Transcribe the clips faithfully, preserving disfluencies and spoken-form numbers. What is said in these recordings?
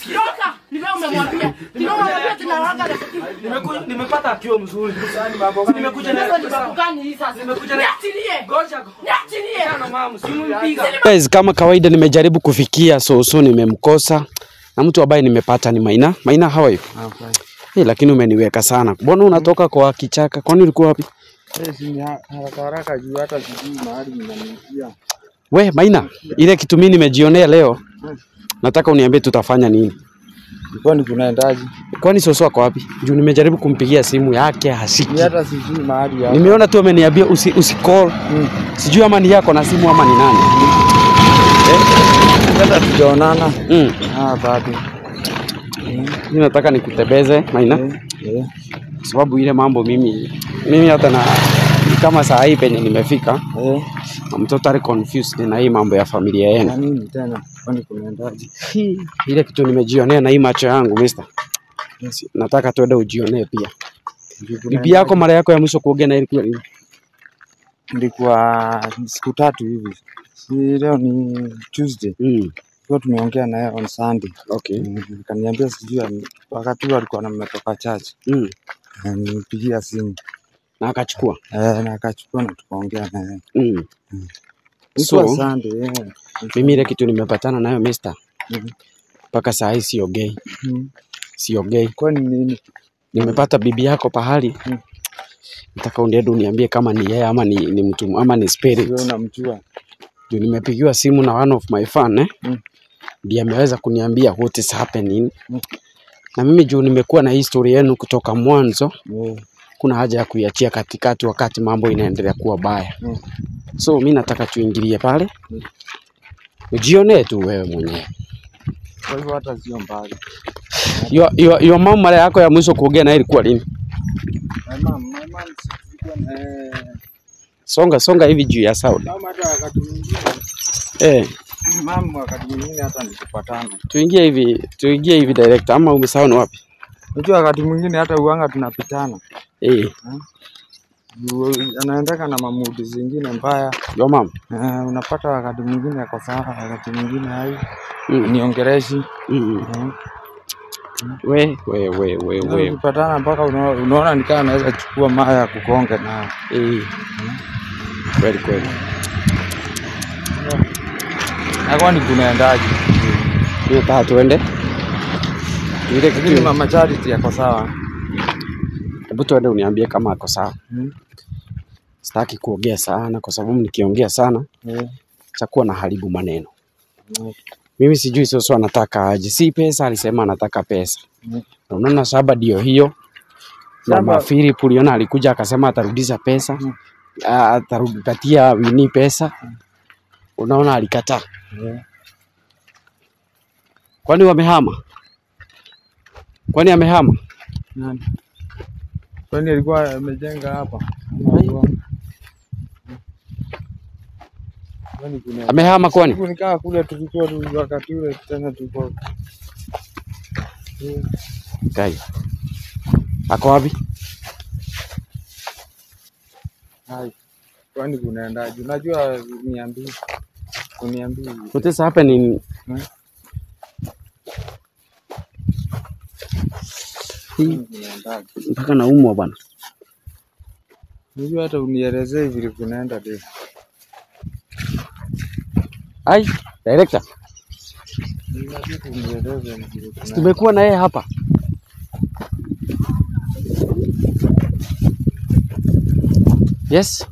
Toka, niwe umemwambia. Ndio umemwambia tunawanga na Nimekuja nimepata akio mzuri. Nimekuja na kukani hii sasa. Nimekuja na niachilie. Goja. Niachilie. Sana mama, simumpiga. Guys, kama kawaida nimejaribu kufikia Soso nimemkosa. Na mtu ambaye nimepata ni Maina. Maina, how are you? Okay. Hey, lakini umeniweka sana. Mbona unatoka kwa kichaka? Kwani ulikuwa wapi? Eh, si haraka haraka juu hata sijui mahali ninanikia. We, Maina, ile kitu mimi nimejionea leo. Nataka uniambie tutafanya nini? Kwani kunaendaje? Kwani Soso ako wapi? Juu nimejaribu kumpigia simu yake hasiki. Ni hata sijui mahali hapo. Nimeona tu ameniambia usi usi call. Hmm. Sijui ama ni yako na simu ama ni nani. Eh? Hata tujaonana. Mm. Ah, bado. Mimi nataka nikutebeze, Maina. Eh. Eh. Sababu ile mambo mimi mimi hata na kama saa hii penye nimefika. Eh. I'm totally confused na hii mambo ya familia yenu. Na nini tena? Kwani kunaendaje? Ile kitu nimejionea na hii macho yangu, mister. Yes. Nataka tuende ujionee pia. Bibi yako mara yako ya mwisho kuongea na ilikuwa lini? Ndikuwa siku tatu hivi. Si leo ni Tuesday. Mm. Kwa tumeongea naye on Sunday. Okay. Mm, kaniambia sijui wakati huo alikuwa ametoka church. Mm. Nipigia simu. Na akachukua. Eh, na akachukua na tukaongea naye. Mm. Mm. So, Sunday, yeah. Mimi ile kitu nimepatana nayo, mister. Mm. Paka saa hii sio gay. Mm. Sio gay. Kwani nini? Nimepata bibi yako pahali. Mm. Nataka uniende uniambie kama ni yeye ama ni, ni mtu ama ni spirit. Wewe unamjua? Ndio nimepigiwa simu na one of my fan eh. Mm. Ndiye ameweza kuniambia what is happening. Mm. Na mimi juu nimekuwa na history yenu kutoka mwanzo. Yeah. Kuna haja ya kuiachia katikati wakati mambo inaendelea kuwa baya. Mm. So mimi nataka tuingilie pale. Mm. Ujionee tu wewe mwenyewe. Kwa hivyo hata sio mbali. Yo yo yo mama mara yako ya mwisho kuongea na ilikuwa lini? My mom, my mom sikuwa eh Songa songa hivi juu ya sound. mama hata wakati mwingine. Eh, Mama wakati mwingine hata nikupatana. tuingie hivi, tuingie hivi direct ama umesahau wapi? Unajua wakati mwingine hata uanga tunapitana. Eh. Anaendeka na mamudi zingine mbaya. Yo mama. Eh, unapata wakati mwingine kwa sawa, wakati mwingine hai. Mm. Niongereshi. Mm. Mm. We we we we we. Ukipatana mpaka unaona unaona nikaa naweza chukua maya ya kukonga na Eh. Kweli kweli. na kwani kunaendaje? Tunataka tuende. Ile Lakini kitu mama Charity yako sawa. Hebu tuende uniambie kama ako sawa. Hmm. Sitaki kuongea sana kwa sababu nikiongea sana Yeah. chakuwa na haribu maneno. Hmm. Mimi sijui Soso anataka aje. Si pesa, alisema anataka pesa. Hmm. Unaona shamba ndio hiyo. Mama Philip uliona alikuja akasema atarudisha pesa. Hmm. Atarudia Winnie pesa. Hmm. Unaona alikataa. Yeah. Kwani wamehama? Kwani amehama? Nani? Kwani alikuwa amejenga hapa? Kwani kuna Amehama kwani? nikaa kule tulikuwa wakati ule tena tulikuwa. Kai. Ako wapi? Hai. Kwani kunaendaje? Unajua niambie. Uniambie. What is happening? Hmm? Mpaka naumwa bwana. Unajua hata unielezee vile kunaenda leo. Ai, director. Unajua unieleze vile kunaenda. Tumekuwa na yeye hapa. Yes.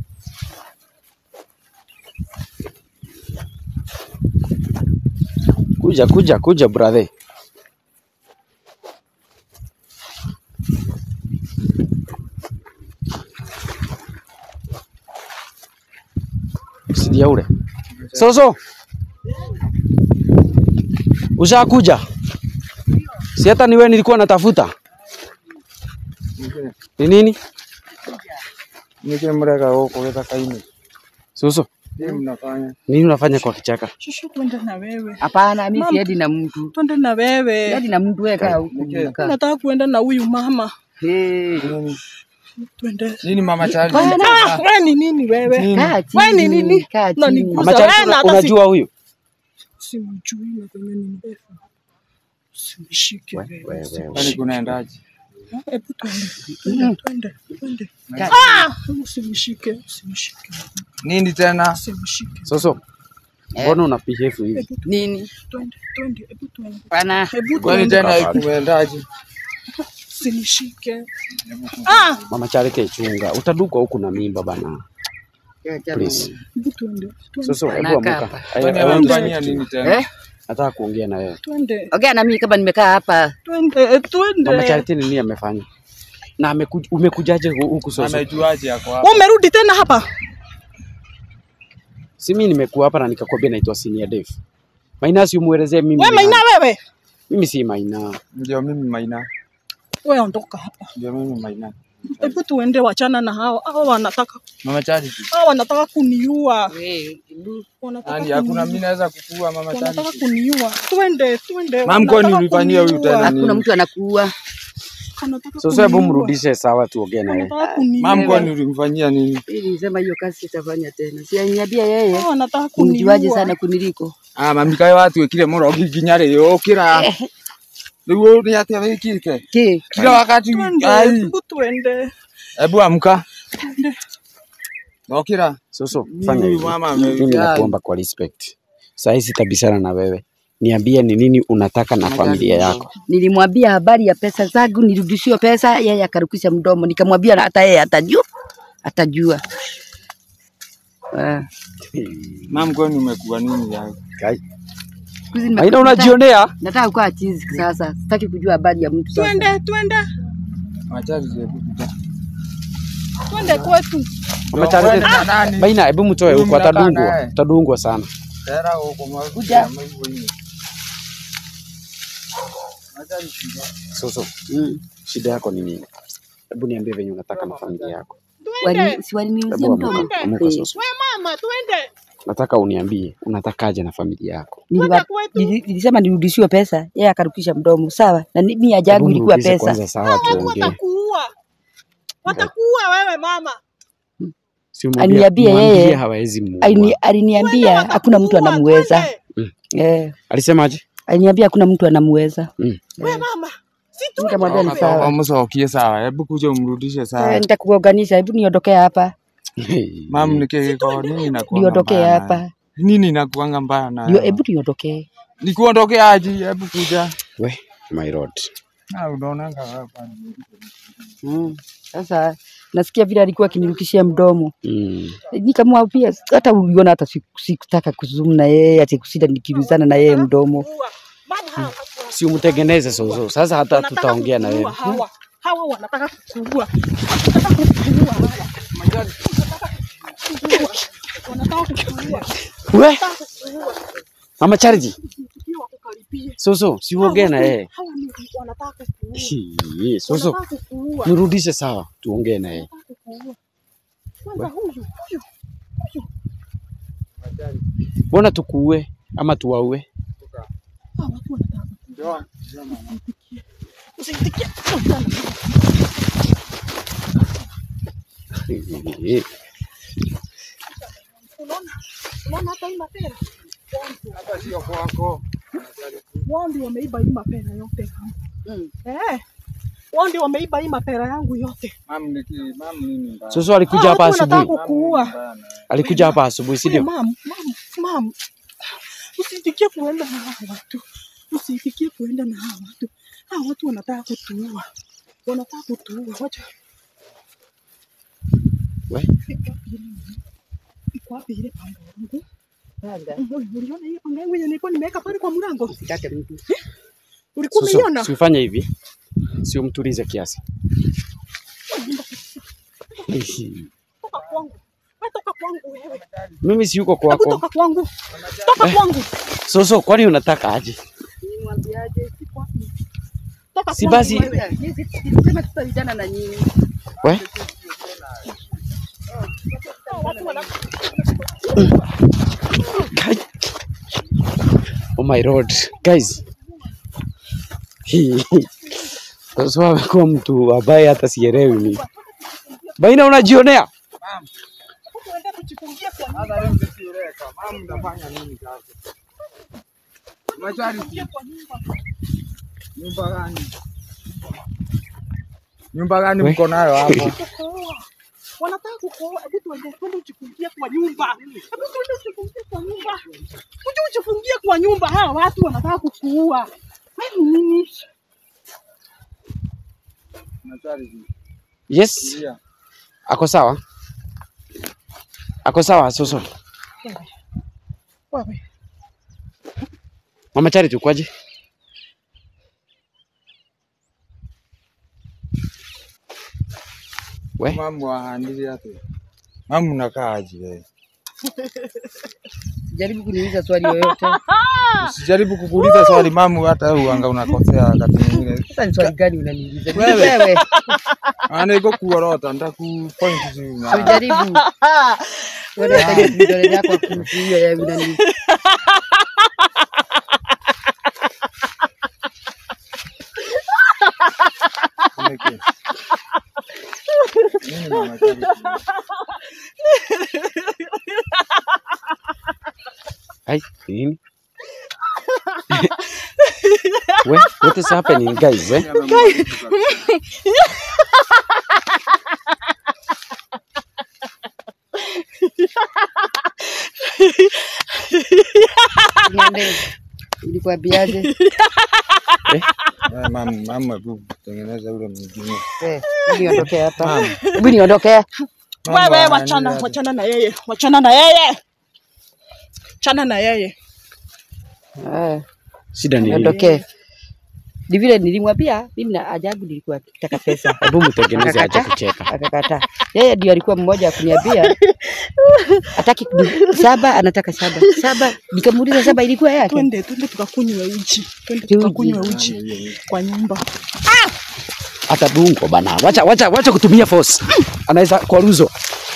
Kuja kuja kuja brother. Sidia ule. Soso. Ushakuja? Si hata ni wewe nilikuwa natafuta. Ni nini? Nije mrega huko kwa kaini. Soso. Nini mnafanya? Nini unafanya kwa kichaka? Shushu twende na wewe. Hapana, mimi siendi na mtu. Twende na wewe. Siendi na mtu weka huko. Nataka kuenda na huyu mama. Eh. Twende. Nini mama Charity? Ah, wewe ni nini wewe? Wewe ni nini? Mama Charity, unajua huyu? Simjui na kwenye ni mrefu. Usinishike. We, we, we, we. Kwani kunaendaje? Hebu twende. Twende, twende. Ah, usinishike, usinishike. Nini tena? Usinishike. Soso, mbona una behave hivi? Nini? Twende, twende, hebu twende. Bana. Hebu Kwani twende. tena kunaendaje? Usinishike. Ah, Mama Charity chunga. Utadukwa huku na mimba bana. Please. hebu twende. Soso, hebu Anakaa amuka. hapa. I- Kwani I want to anafanyia speak to you. nini tena? Eh? Nataka kuongea na wewe. Twende. Ongea na mimi kama nimekaa hapa. Twende, twende. Mama Charity ni nini amefanya? Na amekuja umekujaje huku Soso? Amejuaje yako hapa? Umerudi tena hapa? Si mimi nimekuwa hapa na nikakwambia naitwa Senior Dave. Maina si umuelezee mimi. Wewe ni Maina nani. wewe? Mimi si Maina. Ndio mimi Maina. Wewe ondoka hapa. Ndio mimi Maina. Hebu tuende, wachana na hao. Hao wanataka, Mama Charity. hao wanataka kuniua. Wewe, ibu. Wanataka Nani hakuna kuniua. mimi naweza kukua Mama Wanataka Charity. kuniua. Twende, twende. Mam, kwani Wanataka ulifanyia huyu kuniua. tena Hakuna nini? mtu anakuua. Wanataka Soso, hebu kuniua. mrudishe sawa tuongee na yeye. Wanataka kuniua. Mam, kwani ulimfanyia nini? Ili nisema hiyo kazi sitafanya tena. Si aniambia yeye. Hao wanataka Unijuaje kuniua. sana kuniliko. Ah, mami kae watu wekile moro giginyare yokira. Ndio ni ati wekike. Ki? Kila wakati Twende, ai. hebu twende. Hebu amka. Okira. Soso, fanya Mimi hivi. mama Mimi amejali. nakuomba kwa respect. Sasa hizi tabishana na wewe. Niambie ni nini unataka na familia yako. Nilimwambia habari ya pesa zangu nirudishiwe pesa, yeye akarukisha mdomo. Nikamwambia na hata yeye atajua. Atajua. Ah. Mam, kwani umekuwa nini yako? Kai. Siku hizi nimekuwa- Maina unajionea? Nataka kukaa chizi sasa. Sitaki kujua habari ya mtu sasa. Twende, twende. Mama Charity hebu kuja. Twende kwetu. Mama Charity. Ah, nani? Maina, hebu mtoe Huyu huko, mnakaa atadungwa. naye. Atadungwa sana. Tera huko mwa. Kuja. Soso, Mm. shida yako ni nini? Hebu niambie venye unataka na familia yako. Wali, si waliniuzia Hebu mdomo. amuka, amuka Eh, Soso. Wewe mama, twende. Nataka uniambie unatakaje na familia yako. niliwa- Twende kwetu. nili- Nilisema nirudishiwe pesa, yeye akarukisha mdomo. Sawa. Na ni- mimi ajagu Hebu ilikuwa mrudishe pesa. kwanza sawa Watu tuongee. watakuua. Watakuua wewe mama. Si umwambie- Aliniambia mwambie yeye- hawezi muua. Alini- Aliniambia Twende, hakuna mtu watakuua, anamweza. twende. Eh, Alisemaje? aliniambia hakuna mtu anamweza. Wewe mama. Si tu Nikamwambia ni sawa. Amsokie sawa. Hebu kuja umrudishe Eh, sawa. nitakuorganisha, hebu niondokee hapa. Mam, nikiwa nini na Niondokee hapa. Nini nakuanga mbaya Ndio, nayo? hebu niondokee. Nikuondokea aje? Hebu kuja. We, my lord. Na unaonanga hapa. Mm. Sasa nasikia vile alikuwa akinirukishia mdomo. Mm. Nikamwambia hata uliona hata siku- sikutaka kuzoom na yeye ati kushinda nikiruzana na yeye mdomo. kuua. Mama hawa watu Si umtengeneze Soso. Sasa hata wanataka tutaongea na kukuua wewe. hawa. Hawa wanataka kukuua. Wanataka kukuua hawa. Wanataka kukuua. We, Wanataka kukuua. Mama Charity. Ukiwa kukaribia. Soso, si uongee na yeye. Hawa ni wanataka kukuua. Hii, Soso, Wanataka kukuua. nirudishe sawa tuongee na yeye. Wanataka kukuua. Kwanza huyu, huyu. Mbona tukuue ama tuwaue? Hawa watu wanataka kukuua. Usiitikie. Hii. Unaona? Unaona hata hii mapera? Hata sio kwako. Wao ndio wameiba hii mapera yote. Mm. Eh. Wao ndio wameiba hii mapera yangu yote. Mam, niki mam nini mbaya? Soso alikuja Hawa hapa watu wanataka asubuhi. kukuua. Alikuja hapa asubuhi, si Wewe ndio? mam, mam, mam. Usiitikie kuenda na hawa watu. Usiitikie kuenda na hawa watu. Hawa watu wanataka kutuua. Wanataka kutuua. Wacha. We, Iko wapi ile panga yangu? Panga. Mhm, uliona hiyo panga yangu yenye nilikuwa nimeweka pale kwa mlango? Sitaki mtu. Ulikuwa Soso, umeiona? si ufanye hivi. Si umtulize kiasi. Toka kwangu. Wewe toka kwangu wewe. Mimi si yuko Hebu kwako. toka kwangu. Toka kwangu. Soso, kwani unataka aje? Nimwambiaje? Toka Si kwangu basi- wewe. Nilisema tutavijana na nyinyi. We? Hawa watu wana Kai. Oh my lord. Guys. Hii. Soso amekuwa mtu ambaye hata sielewi ni. Baina unajionea? tuende tujifungie kwa nyumba. Hata leo msieleka. Mam, mnafanya nini sasa? Mama Charity. Kwa nyumba. Nyumba gani? Nyumba gani mko nayo hapo? Wanataka kukuoa. Hebu tuende twende ujifungie kwa nyumba. Hebu twende ujifungie kwa nyumba. Uje ujifungie kwa nyumba, hawa watu wanataka kukuua. Wewe nini? Yes. Ako sawa? Ako sawa Soso? Wewe. Mama Charity ukwaje? We? Mambo handili yake. Mamu unakaaje wewe? Jaribu kuniuliza swali yoyote. Usijaribu kukuuliza swali mamu, hata uanga unakosea wakati mwingine. Sasa ni swali gani unaniuliza? Wewe. Ana iko kuorota ndaku point hizi. Usijaribu. Wewe unataka vidole yako kuzuia ya unani. Ay, nini? What, what is happening, guys? Eh? Niende. Nilikwambiaje? Eh? Mamu, mamu hebu tengeneza ule mwingine. Eh, niondoke hapa. Hebu niondoke. Wewe wachana, wachana na yeye. Wachana na yeye. Chana na yeye. Eh. Shida ni Niondoke. Ni vile nilimwambia mimi na ajabu nilikuwa nataka pesa. hebu mtengeneze acha kucheka. Akakataa. Yeye ndio alikuwa mmoja akuniambia hataki saba, anataka saba. Saba, nikamuuliza saba ilikuwa yake. Twende, twende tukakunywe uji. Twende tukakunywe uji kwa nyumba. Ah! Hata bungo bana. Wacha wacha wacha kutumia force. Anaweza kwa ruzo.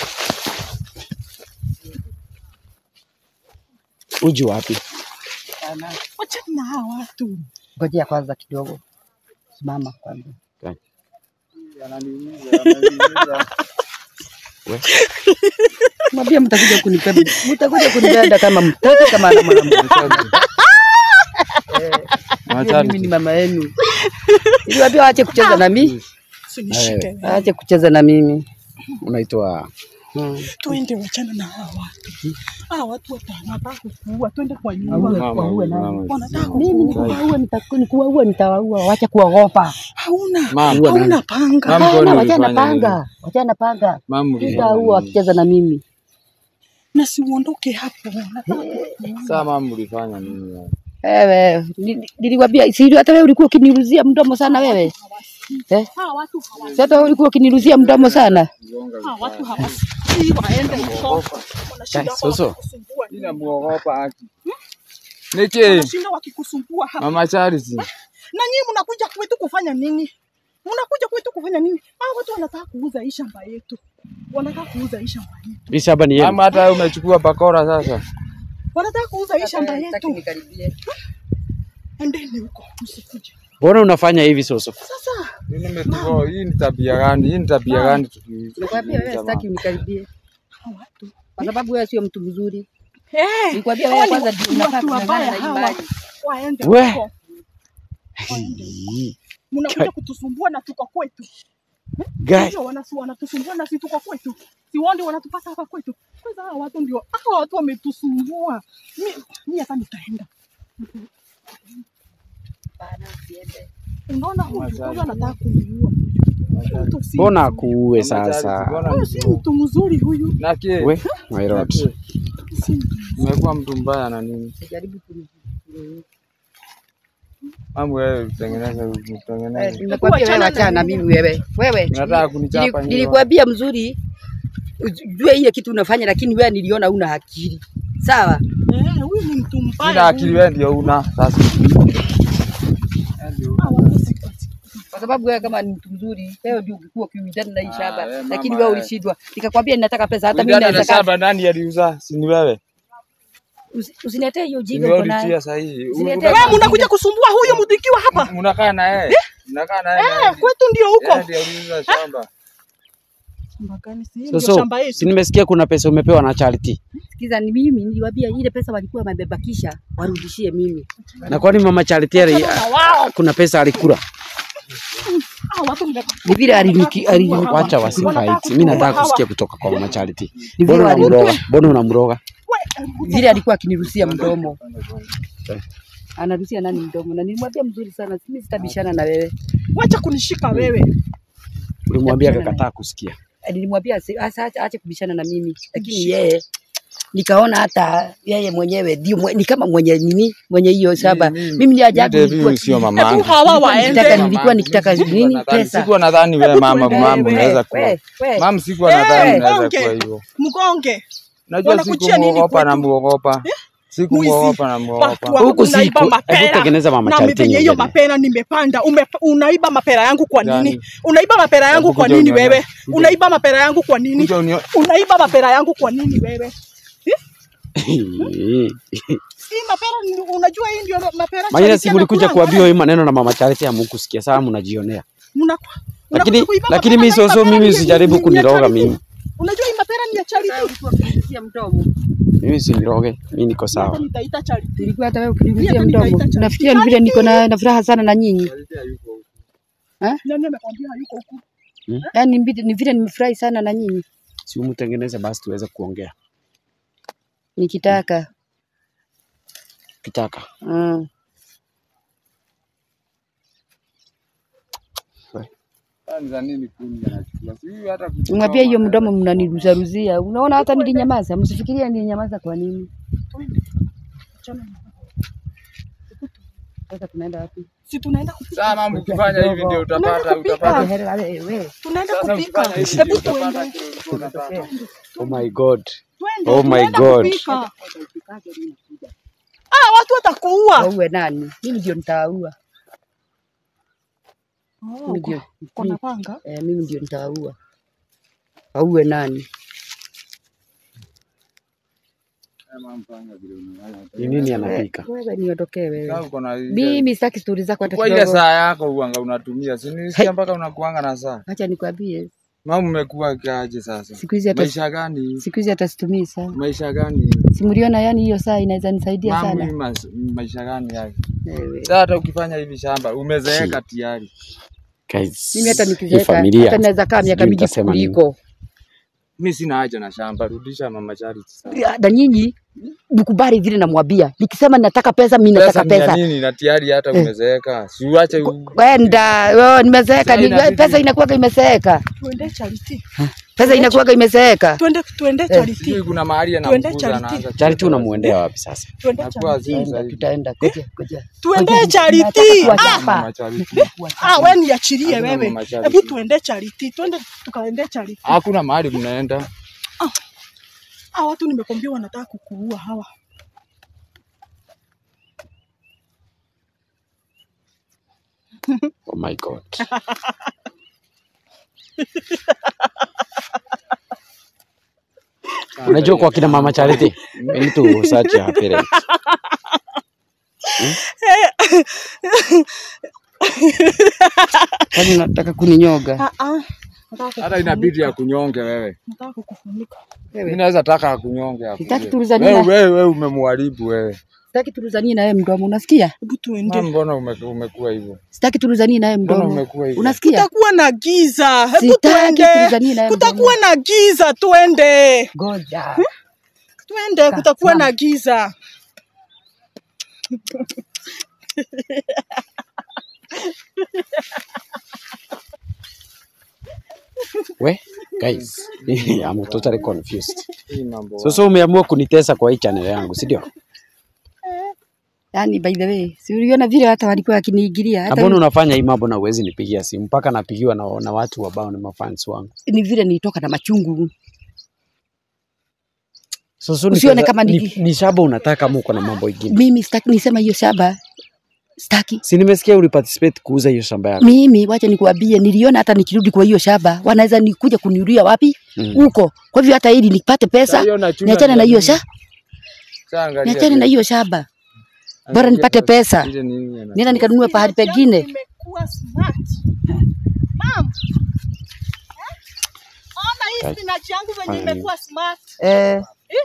Uji wapi? Wacha na hawa watu. Ngojea kwanza kidogo. Simama kwanza. Okay. Ananiuliza, ananiuliza. We. Mwambie mtakuja kunipenda. Mtakuja kunipenda kama mtaki kama ana mwanamke. Eh. Mimi ni mama yenu. Niliwaambia waache kucheza na mimi. Usinishike. Waache kucheza na mimi. Unaitwa Hmm. Twende wachana na hawa watu. Hawa watu wanataka kukuua. Twende kwa nyumba. Wanataka Mimi nikuwaua nitakuwa nikuwaua nitawaua. Waache kuogopa. hauna Mamu, hauna panga. Mamu, Hapana, kwani wachana ulifanya nini? panga. Wachana panga. Mamu, Nitaua wakicheza na mimi. Na si uondoke hapo. Nataka kukuua. Sasa mamu ulifanya nini? Wewe, nilikwambia si hata wewe ulikuwa ukiniruzia mdomo sana wewe. Eh? Hawa watu hawasi. Sasa wewe ulikuwa ukiniruzia mdomo sana. Hawa watu hawasi. Waende huko. Wanashinda Soso. wakikusumbua. Nina muogopa haki. Niki, Wanashinda wakikusumbua hapa. Mama Charity. Na nyinyi mnakuja kwetu kufanya nini? Mnakuja kwetu kufanya nini? Hao watu wanataka kuuza hii shamba yetu. Wanataka kuuza hii shamba yetu. hii shamba ni yenu. Mama, hata wewe umechukua bakora sasa. Wanataka kuuza hii shamba yetu. Nikaribie. Endeni huko, msikuje. Mbona unafanya hivi Soso? Sasa Mimi nimetuko, hii ni tabia gani? Hii ni tabia gani tuki? Nikwambia wewe sitaki unikaribie. hao watu. Kwa sababu wewe sio mtu mzuri. Eh, Nikwambia wewe kwanza ndio unafaa watu kung'ang'ana wabaya na hawa. imani. Waende We. huko. Mnakuja kutusumbua na tuko kwetu. Guys, Ndio wanasu wanatusumbua na si tuko kwetu. Si wao ndio wanatupata hapa kwetu. Kwanza hawa watu ndio hawa watu wametusumbua. Mimi mimi hata nitaenda. Bana usiende. Unaona huyu kwanza anataka kuniua. Mtu si- mbona kuue sasa? Huyu si mtu mzuri huyu. Naki, We, my lord. Si mtu. umekuwa mtu mbaya na nini? Jaribu kuni. Mamu, wewe tengeneza, tengeneza. Nimekwambia wewe achana na mimi wewe. Wewe. Unataka kunichapa Nili- nini? Nilikwambia mzuri. Ujue ile kitu unafanya lakini wewe niliona una akili. Sawa? Eh, huyu ni mtu mbaya. Sina akili, wewe ndio una sasa. Hawa watu si kazi. Kwa sababu wewe kama ni mtu mzuri, wewe ndio ukikuwa kiwidani na hii Ah, shamba, we mama, lakini wewe we. ulishindwa. Nikakwambia ninataka pesa hata mimi Midani na naweza. shamba nani aliuza? Si ni wewe? Usi- Usiniletee hiyo Ni jiga wewe uko nayo. ulitia sahihi. Usiniletee- Wewe mnakuja kusumbua huyu mdikiwa hapa. Unakaa na yeye. Unakaa na yeye. Eh, kwetu ndio huko. Yeye ndiye aliuza shamba. Shamba gani? Si So, ndio so, shamba yetu. si nimesikia kuna pesa umepewa na Charity. Sikiza, ni mimi niliwaambia ile pesa walikuwa wamebakisha warudishie mimi. Na kwani mama Charity ali, kuna pesa alikula? Ah, watu nime Ni vile aliniki aliniki Wacha wasifight. Mimi nataka kusikia kutoka kwa mama Charity. Ni Mbona vile unamroga? Mbona unamroga? vile alikuwa akiniruhusia mdomo. Anaruhusia nani mdomo? Na nilimwambia mzuri sana, mimi sitabishana na wewe. wacha kunishika wewe. Ulimwambia akakataa kusikia. Nilimwambia asa aache kubishana na mimi, lakini yeye nikaona hata yeye mwenyewe ndio mwe, ni kama mwenye nini mwenye hiyo shamba. Mimi ni ajabu nilikuwa sio mama. Hebu hawa waende. Nataka nilikuwa nikitaka nini pesa. Sikuwa nadhani wewe mama mama unaweza kuwa. Mama sikuwa nadhani unaweza kuwa hivyo. Mgonge. Najua Wanakuchia nini sikuogopa na kwetu? muogopa. Sikuogopa na muogopa. Huku si Unaiba mapera. hebu tengeneza mama Na Charity. venye hiyo nyingine. mapera nimepanda. Ume, unaiba mapera yangu kwa nini? Yani. Unaiba mapera yangu Hebu kwa kuja nini unione. wewe? Kuja. Unaiba mapera yangu kwa nini? Kuja unio- Unaiba mapera yangu kwa nini wewe? Hii mapera ni- unajua hii ndio mapera. Maana Charity si mlikuja anakula kuambiwa hii maneno na mama Charity hamkusikia. Sasa mnajionea. Muna- Lakini unakuja kuiba lakini mapera mimi na hii soso mapera mimi ni- usijaribu ni- ni ya kuniroga Charity. mimi. Unajua hii mapera ni ya Charity. Alikuwa akiniruhusia mdomo. Mimi usiniroge. Mimi niko Hata sawa. nitaita Charity. Nilikuwa hata wewe ukiniruhusia Mimi mdomo. nitaita Nafikiria ni vile niko na na furaha sana na nyinyi. Nani amekwambia hayuko huku? Yaani mbidi- ni vile nimefurahi sana na nyinyi. Si umtengeneze basi tuweze kuongea. Nikitaka. Kitaka. Mm. Kwanza nini kuni anachukua? Si hata kuchukua. Mwambie hiyo mdomo mnaniruhusa ruzia. Unaona hata nilinyamaza. Msifikirie nilinyamaza kwa nini. Sasa tunaenda wapi? Si tunaenda kupika. Sasa mama ukifanya hivi ndio utapata utapata. Hela wewe. Tunaenda Sasa kupika. ukifanya hivi Hebu ndio tuende. utapata kile ulikuwa unataka. Oh my god. Twende, Oh my tunaenda God. kupika. Ah, watu watakuua. Wauwe nani? Mimi ndio nitawaua. Oh, Mimi ndio. kuna panga. Eh, mimi ndio nitawaua. Wauwe nani? Mama mfanya vile unafanya. Ni nini anapika? Wewe niondokee wewe. Sasa uko na Mimi sitaki stori zako hata kwa ile kidogo. saa yako uanga unatumia. Si nisikia mpaka unakuanga na saa. Acha nikwambie. Mama umekuwa kaje sasa? Siku hizi hata Maisha gani? siku hizi hata situmii saa. Maisha gani? Simliona yani hiyo saa inaweza nisaidia Mama sana. mimi mas- maisha gani yake? Wewe. Sasa hata ukifanya hivi shamba umezeeka tayari. Guys. Mimi hata hii nikizeeka familia, hata naweza kaa miaka sijui mingi nitasema nini. kuliko. Mimi sina haja na shamba, rudisha mama Charity sasa. Ya, na nyinyi nikubali vile namwambia. Nikisema nataka pesa mimi nataka Pesa ni ya pesa. nini na tayari hata umezeeka. Si uache u- Wenda, wewe nimezeeka, Sasa ni inabidi- pesa inakuwa imezeeka. Tuende Charity. Pesa inakuwa imezeeka. Twende tuende Charity. sijui kuna mahali Tuende anamkuza Charity. anaanza. Charity unamuendea wapi sasa? Tuende Nakuwa Charity. azimu Tutaenda, zaidi. tutaenda. Ngoja, ngoja. Tuende Ngoja, Charity. nataka Ah, kuwachapa. Mama Charity. ah, wewe niachilie Hakuna wewe. mama Charity. Hebu tuende Charity. Twende tukaende Charity. Hakuna mahali mnaenda. Ah, watu nimekwambia wanataka kukuua hawa. Oh my god. Unajua kwa kina mama Charity, we need to search her parents. Kwani unataka kuninyoga? Ah ah. Nataka Hata inabidi ya kunyonge wewe. nataka kukufunika. Mimi naweza taka akunyonge hapo. Sitaki tulizanie Wewe na- wewe wewe umemharibu wewe. Sitaki tulizanie na yeye mdomo, unasikia? Hebu tuende. Mama mbona ume- umekuwa hivyo? Sitaki tulizanie na yeye Mbona mdomo. umekuwa hivyo? Unasikia? Kutakuwa na giza. Hebu Sitaki tuende. tulizanie na yeye mdomo. Kutakuwa na giza, twende. Ngoja. Twende, kutakuwa na giza. We, guys, I'm totally confused. Hii mambo. So so umeamua kunitesa kwa hii channel yangu, si ndio? Yaani by the way, si uliona vile hata walikuwa wakiniingilia Na hata mbona unafanya hii mambo na uwezi nipigia simu mpaka napigiwa na, na watu ambao ni mafans wangu. ni vile nilitoka na machungu. So so Usione nikaza- kama ni, niki- ni shaba unataka kama uko na mambo ingine. Mimi sitaki nisema hiyo shamba. Sitaki. Si nimesikia uliparticipate kuuza hiyo shamba yako. Mimi wacha nikuambie, niliona hata nikirudi kwa hiyo shamba wanaweza nikuja kuniulia wapi huko. Mm. Kwa hivyo hata ili nipate pesa, Sasa hiyo nachuna niachane na hiyo nini? shamba, Sasa angalia. niachane na hiyo shamba. Bora nipate pesa. Ile nini ana- Nenda nikanunue pahali pengine. Nimekuwa smart. Mom. Ona hii spinach yangu venye imekuwa smart. Eh.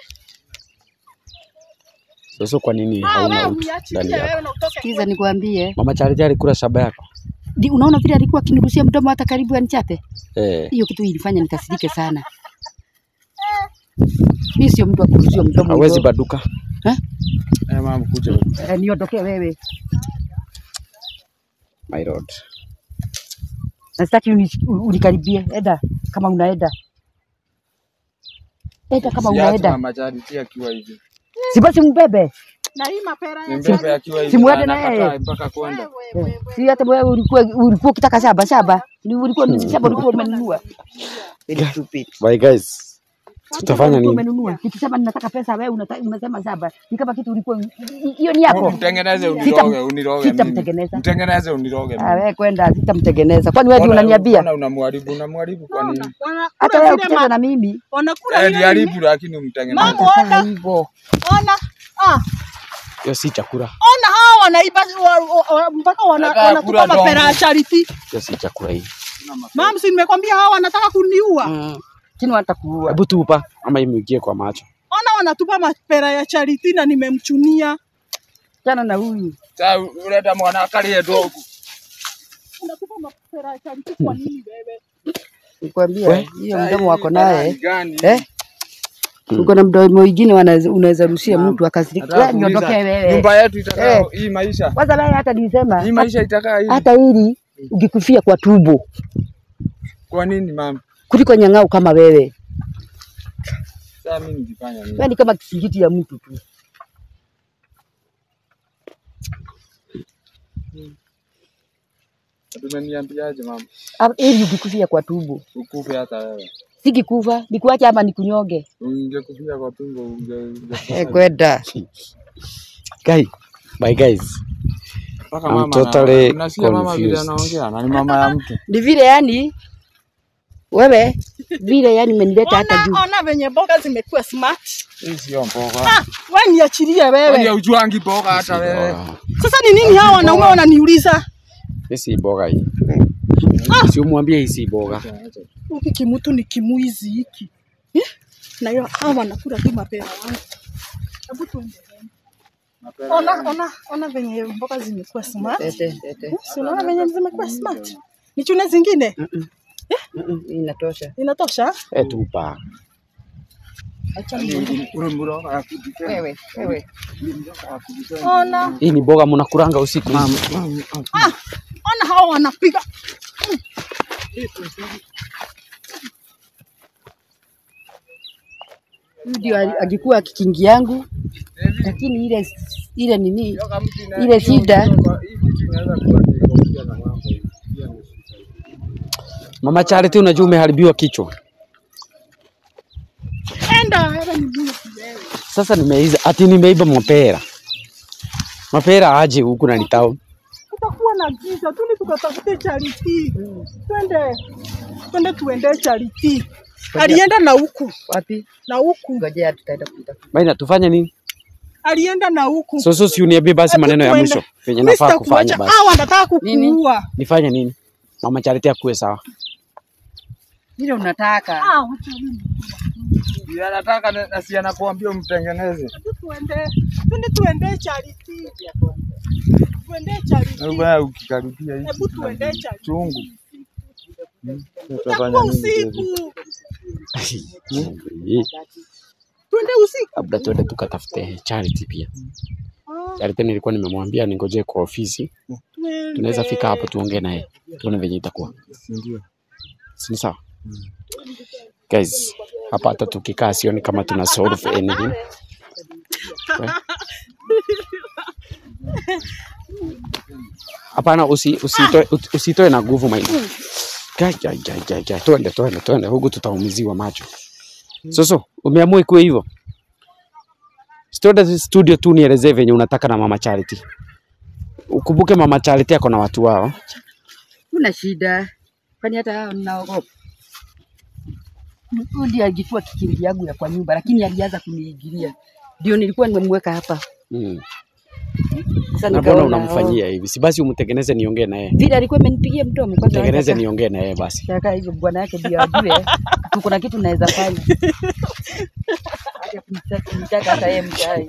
Sasa kwa nini hauna utu ndani yako? Sikiza nikwambie. Mama Charity alikula shamba yako. Di, unaona vile alikuwa akinirushia mdomo hata karibu anichape? Eh. Hiyo kitu ilifanya nikasirike sana. Mimi sio mtu wa kurushia mdomo. Hawezi baduka. Eh? Eh, mama kuja. Eh, niondokee wewe. My lord. Nasitaki unikaribie. Eda kama unaenda. Eda kama unaenda. Mama Charity akiwa hivi. Si basi mbebe. Na hii mapera ya mbebe akiwa hivi. Simuende na yeye mpaka kwenda. Si hata wewe ulikuwa ulikuwa ukitaka shamba shamba. Ni ulikuwa shamba ulikuwa umenunua. Very stupid. Bye guys. Tutafanya nini? Umenunua. Nikisema ninataka pesa wewe unataka unasema shamba. Ni kama kitu ulikuwa hiyo ni yako. Mtengeneze uniroge uniroge mimi. Sitamtengeneza. Mtengeneze uniroge mimi. Ah wewe kwenda sitamtengeneza. Kwani wewe unaniambia? Bwana unamharibu unamharibu kwa nini? Hata wewe ukicheza na mimi. Wanakula ile haribu lakini umtengeneze. Mama ona hivyo. Ona. Ah. Hiyo si chakula. Ona hao wanaiba mpaka wanatupa mapera ya Charity. Hiyo si chakula hii. Mama, si nimekwambia hao wanataka kuniua. Mm. Kini watakuua. Hebu tupa ama imeingie kwa macho. Ona wanatupa mapera ya Charity na nimemchunia. Jana na huyu. Sasa uleta mwana akalie dogo. Unatupa mapera ya Charity kwa nini wewe? Nikwambia hiyo mdomo wako naye. Eh? Uko na mdomo mwingine unaweza rushia mtu akasirika. Wewe niondokee wewe. Nyumba yetu itakaa hii maisha. Kwanza wewe hata nilisema hii maisha itakaa hivi. Hata hili ukikufia kwa tumbo. Kwa nini mama? Kuliko nyang'au kama wewe. Sasa mimi nijifanya nini? Wewe ni kama kisingiti ya mtu tu. Unaniambiaje mama? Hili ukikufia kwa tumbo. Ukufe hata wewe. Sikikufa, nikuache ama nikunyonge. Ungekufia kwa tumbo unge. Eh, kwenda. Guys, bye guys. Paka I'm mama totally unasikia mama vile anaongea na ni mama ya mtu. Ni vile yani wewe vile yani umenileta hata juu. Ona venye mboga zimekuwa smart. Hii sio mboga. Ah, wewe niachilie wewe. Wewe hujuangi mboga hata wewe. Sasa ni nini hawa wanaume wananiuliza? Hii si mboga hii. Si umwambie hii si mboga. Hiki kimutu ni kimuizi hiki. Eh? Na hiyo hawa wanakula tu mapera wangu. Hebu tuende. Ona ona ona venye mboga zimekuwa smart. Tete tete. Si unaona venye zimekuwa smart. Nichune zingine? Mhm. Mhm, inatosha. Inatosha? Eh, tupa. Acha ni Wewe, wewe. ona. Hii ni mboga mnakuranga usiku. Ah, ona hao wanapiga. Ndio alikuwa akikingi yangu. Lakini ile ile nini? Ile shida. Mama Charity, unajua umeharibiwa kichwa. Enda hapa ni bure wewe. Sasa nimeiza ati nimeiba mapera. Mapera aje huku na nitao. Utakuwa na giza, tuli tukatafute Charity. Twende. Twende tuende Charity. Alienda na huku. Wapi? Na huku. Ngojea tutaenda kutafuta. Baina tufanye nini? Alienda na huku. So so si uniambie basi maneno ya mwisho. Venye nafaa kufanya basi. Hao wanataka kukuua. Nifanye nini? Mama Charity akue sawa. Vile unataka. Ah, wacha mimi. Yeye anataka na si anakuambia umtengeneze. Tuende. Twende tuende Charity. Tuende Charity. Wewe ukikaribia hivi. Hebu tuende Charity. Chungu. Tutakuwa usiku. Twende usiku. Labda tuende tukatafute Charity pia. Charity nilikuwa nimemwambia ningoje kwa ofisi. Tunaweza fika hapo tuongee naye. Tuone venye itakuwa. Ndio. Si sawa? Guys, hapa hata tukikaa sioni kama tuna solve anything. Hapana, usi usitoe usitoe na nguvu maini. Gai gai gai gai gai. Twende twende twende huku tutaumiziwa macho. Soso, umeamua ikuwe hivyo? Studio studio tu nielezee venye unataka na Mama Charity. Ukumbuke Mama Charity ako na watu wao. Kuna shida. Kwani hata mnaogopa? Ndio alikuwa kikimbi yangu ya kwa nyumba lakini alianza kuniingilia. Ndio nilikuwa nimemweka hapa. Mm. Sasa Na mbona nikaona unamfanyia hivi? Si basi umtengeneze niongee na yeye. vile alikuwa amenipigia mdomo kwanza. Tengeneze niongee na yeye basi. Kaka hivyo bwana yake ndio ajue tuko na kitu naweza fanya. Aje kumtaka hata yeye mchai.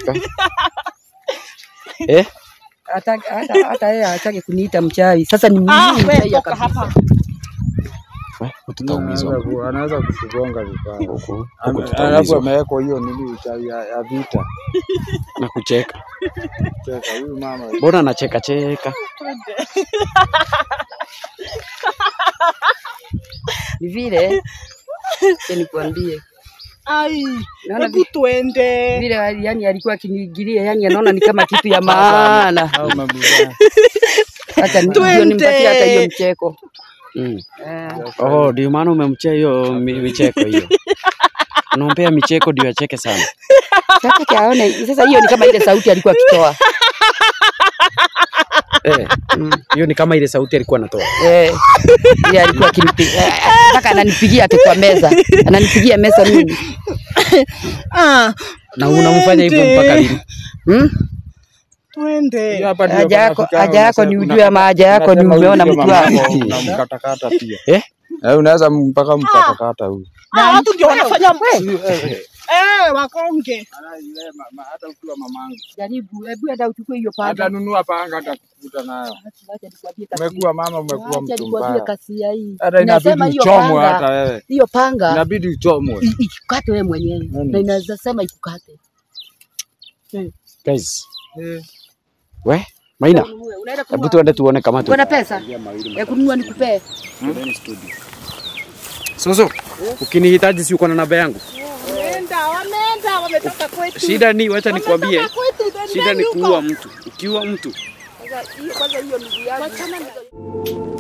Eh? Hata hata hata yeye hataki kuniita mchawi. Sasa ni Ah, mimi wewe mchawi toka kabisa. hapa. Wewe tutaumizwa. Anaweza kukugonga vibaya. Huko. Huko Alafu tutaumizwa amewekwa hiyo nini uchawi ya, ya vita. na kucheka. Cheka huyu mama. Mbona anacheka cheka? Ni vile nikwambie. Ai, Naona hebu tuende. vile yani alikuwa akiniingilia yani anaona ni kama kitu ya maana. Au mamuzaa. Hata ndio nimpatie hata hiyo mcheko. Mm. Eh. Oh, ndio maana umemchea hiyo mi- micheko hiyo. Unampea micheko ndio acheke sana. Sasa kaone sasa hiyo ni kama ile sauti alikuwa akitoa. Eh. Hiyo ni kama ile sauti alikuwa anatoa. Eh. Yeye alikuwa akinipigia mpaka ananipigia ati kwa meza. Ananipigia meza mimi. Ah, Na unamfanya hivyo mpaka lini? Hmm? twende. Hapa ndio Haja yako panafika, haja yako ni unasema- ujue ama haja yako ni unasema umeona huyu mtu ndio wako. mamako, unamkatakata pia. Eh? Eh, unaweza mpaka mkatakata huyu. Ah, watu ndio wanafanya eh, wakonge. Hata ukiwa mamangu. Jaribu, hebu enda uchukue hiyo Hata panga. nunua panga hata kukuta nayo. Acha nikwambie kasi. Umekuwa mama, umekuwa Acha mtu nikwambie mbaya. kasi ya hii. Hata Inasema inabidi hiyo uchomwe panga- hata wewe. Hiyo panga Inabidi uchomwe. i- ikukate wewe mwenyewe. Nani? Na inaweza sema ikukate. Guys. Eh. We, Maina. Unaenda Hebu kununua. tuende tuone kama tu. Kuna pesa? Ya kununua nikupee. Soso. Ukinihitaji si uko na namba yangu. Wameenda, wameenda, wametoka kwetu. Shida ni wacha nikwambie. Wametoka kwetu, then Shida ni then yuko. kuua mtu. Ukiua mtu Kwanza hiyo kwanza hiyo ndugu yangu. Wachana na